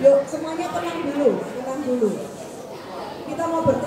Yuk semuanya tenang dulu, tenang dulu. Kita mau bertanya.